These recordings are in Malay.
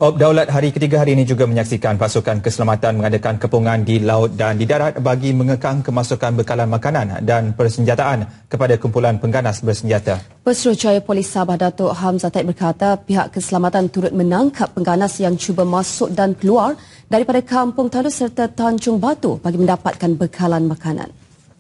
Daulat hari ketiga hari ini juga menyaksikan pasukan keselamatan mengadakan kepungan di laut dan di darat bagi mengekang kemasukan bekalan makanan dan persenjataan kepada kumpulan pengganas bersenjata. Pesuruhjaya Polis Sabah Datuk Hamzah Taib berkata pihak keselamatan turut menangkap pengganas yang cuba masuk dan keluar daripada Kampung Tandu serta Tanjung Batu bagi mendapatkan bekalan makanan.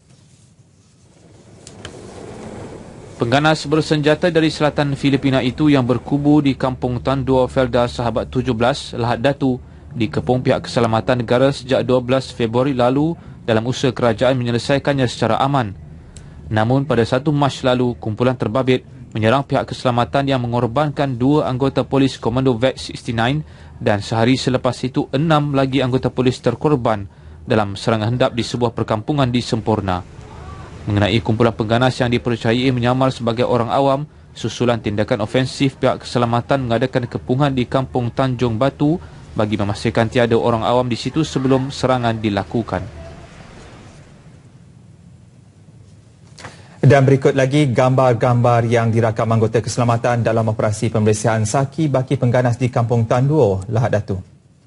Pengganas bersenjata dari selatan Filipina itu yang berkubu di Kampung Tandu Felda Sahabat 17, Lahad Datu, dikepung pihak keselamatan negara sejak 12 Februari lalu dalam usaha kerajaan menyelesaikannya secara aman. Namun pada 1 Mac lalu, kumpulan terbabit menyerang pihak keselamatan yang mengorbankan 2 anggota polis Komando VET 69 dan sehari selepas itu 6 lagi anggota polis terkorban dalam serangan hendap di sebuah perkampungan di Semporna. Mengenai kumpulan pengganas yang dipercayai menyamar sebagai orang awam, susulan tindakan ofensif pihak keselamatan mengadakan kepungan di Kampung Tanjung Batu bagi memastikan tiada orang awam di situ sebelum serangan dilakukan. Dan berikut lagi gambar-gambar yang dirakam anggota keselamatan dalam operasi pembersihan saki baki pengganas di Kampung Tanduo, Lahad Datu.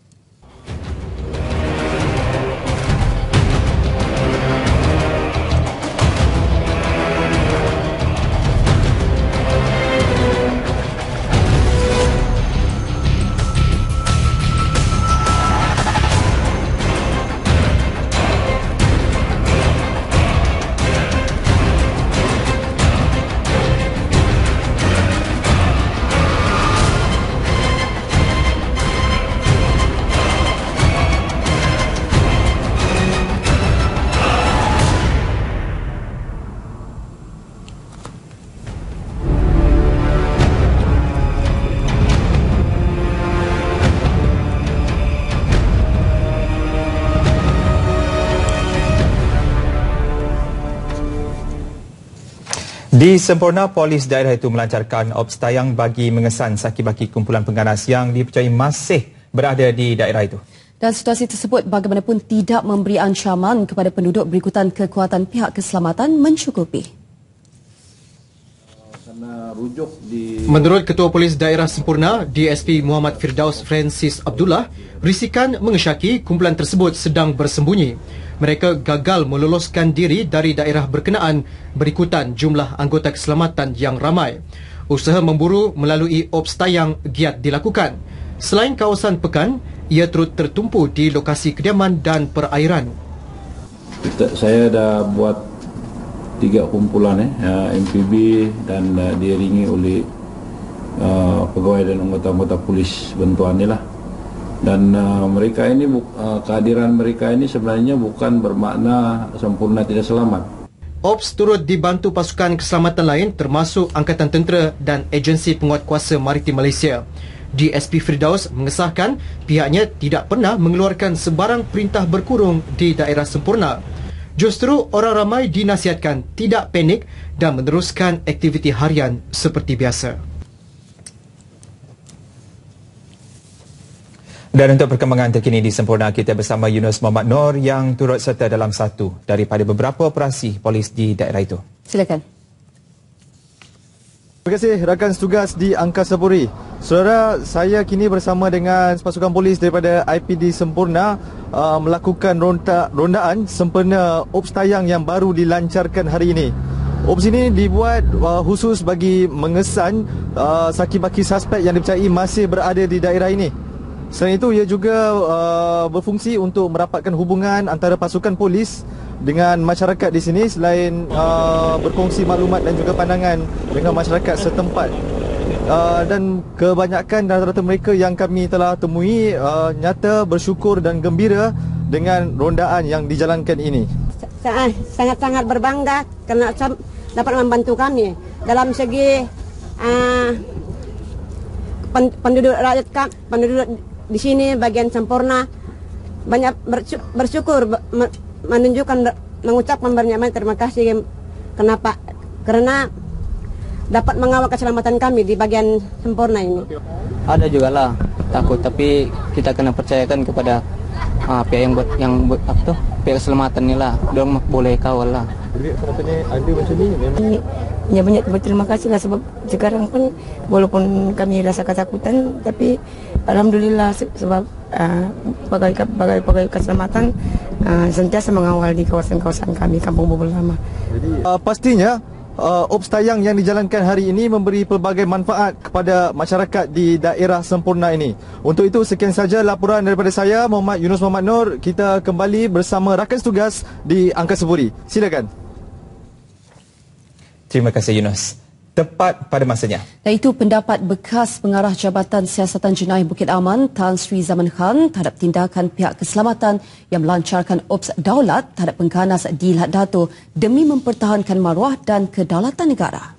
Di Semporna, polis daerah itu melancarkan ops tayang bagi mengesan saki baki kumpulan pengganas yang dipercayai masih berada di daerah itu. Dan situasi tersebut bagaimanapun tidak memberi ancaman kepada penduduk berikutan kekuatan pihak keselamatan mencukupi. Menurut Ketua Polis Daerah Semporna, DSP Muhammad Firdaus Francis Abdullah, risikan mengesyaki kumpulan tersebut sedang bersembunyi. Mereka gagal meloloskan diri dari daerah berkenaan berikutan jumlah anggota keselamatan yang ramai. Usaha memburu melalui ops tayang giat dilakukan. Selain kawasan pekan, ia turut tertumpu di lokasi kediaman dan perairan. Saya dah buat 3 kumpulan MPB dan diiringi oleh pegawai dan anggota-anggota polis bantuan ni lah. Dan mereka ini kehadiran mereka ini sebenarnya bukan bermakna Semporna tidak selamat. Ops turut dibantu pasukan keselamatan lain termasuk Angkatan Tentera dan Agensi Penguatkuasa Maritim Malaysia. DSP Firdaus mengesahkan pihaknya tidak pernah mengeluarkan sebarang perintah berkurung di daerah Semporna. Justru orang ramai dinasihatkan tidak panik dan meneruskan aktiviti harian seperti biasa. Dan untuk perkembangan terkini di Semporna, kita bersama Yunus Muhammad Noor yang turut serta dalam satu daripada beberapa operasi polis di daerah itu. Silakan. Terima kasih rakan setugas di Angkasa Puri. Saudara, saya kini bersama dengan pasukan polis daripada IPD Semporna melakukan rondaan sempena ops tayang yang baru dilancarkan hari ini. Ops ini dibuat khusus bagi mengesan saki baki suspek yang dipercayai masih berada di daerah ini. Selain itu, ia juga berfungsi untuk merapatkan hubungan antara pasukan polis dengan masyarakat di sini selain berkongsi maklumat dan juga pandangan dengan masyarakat setempat. Dan kebanyakan rata-rata mereka yang kami telah temui nyata bersyukur dan gembira dengan rondaan yang dijalankan ini. Sangat-sangat berbangga kerana dapat membantu kami dalam segi penduduk rakyat, penduduk di sini bagian Semporna banyak bersyukur, mengucapkan banyak terima kasih. Kenapa? Karena dapat mengawal keselamatan kami di bagian Semporna ini. Ada juga lah takut, tapi kita kena percayakan kepada pihak pihak keselamatan ni lah. Diorang boleh kawal lah. Jadi katanya ada macam ni memang Ya banyak berterima kasih lah sebab sekarang pun walaupun kami rasa ketakutan tapi alhamdulillah sebab pegawai keselamatan sentiasa mengawal di kawasan-kawasan kami Kampung Bubur Lama. Jadi pastinya Ops tayang yang dijalankan hari ini memberi pelbagai manfaat kepada masyarakat di daerah Semporna ini. Untuk itu sekian saja laporan daripada saya Muhammad Yunus Muhammad Nur. Kita kembali bersama rakan tugas di Angkasa Puri. Silakan. Terima kasih Yunus. Tepat pada masanya. Dan itu pendapat bekas pengarah Jabatan Siasatan Jenayah Bukit Aman Tan Sri Zaman Khan terhadap tindakan pihak keselamatan yang melancarkan Ops Daulat terhadap pengganas di Lahad Datu demi mempertahankan maruah dan kedaulatan negara.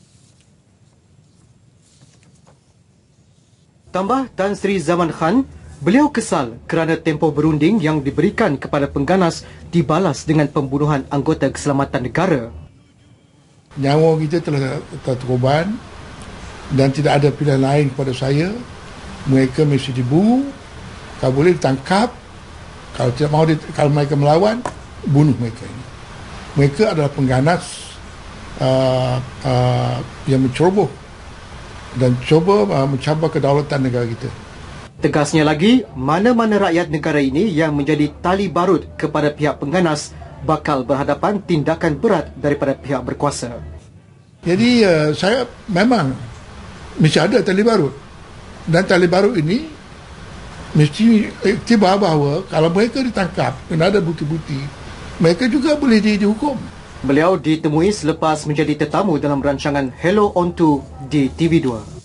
Tambah Tan Sri Zaman Khan, beliau kesal kerana tempoh berunding yang diberikan kepada pengganas dibalas dengan pembunuhan anggota keselamatan negara. Nyawa kita telah terkorban dan tidak ada pilihan lain kepada saya. Mereka mesti dibunuh, kalau boleh ditangkap, kalau tidak mahu kalau mereka melawan, bunuh mereka ini. Mereka adalah pengganas yang menceroboh dan cuba mencabar kedaulatan negara kita. Tegasnya lagi, mana-mana rakyat negara ini yang menjadi tali barut kepada pihak pengganas bakal berhadapan tindakan berat daripada pihak berkuasa. Jadi saya memang mesti ada tali barut. Dan tali barut ini mesti iktibar bahawa kalau mereka ditangkap dan ada bukti-bukti, mereka juga boleh dihukum. Beliau ditemui selepas menjadi tetamu dalam rancangan Hello On 2 di TV2.